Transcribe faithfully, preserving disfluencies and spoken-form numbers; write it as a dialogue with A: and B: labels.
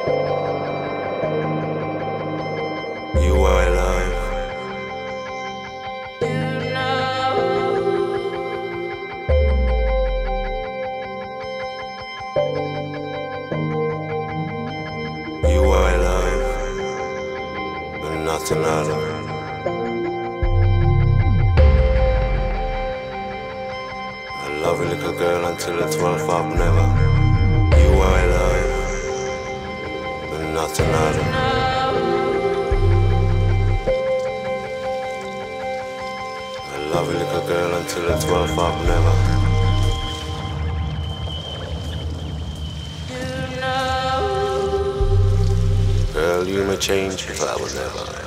A: You were alive. You were alive, but nothing other. I love you, little girl, until the twelfth of never. You were alive, but nothing other. I love you, little girl, until the twelfth of never. Girl, you may change, but I will never.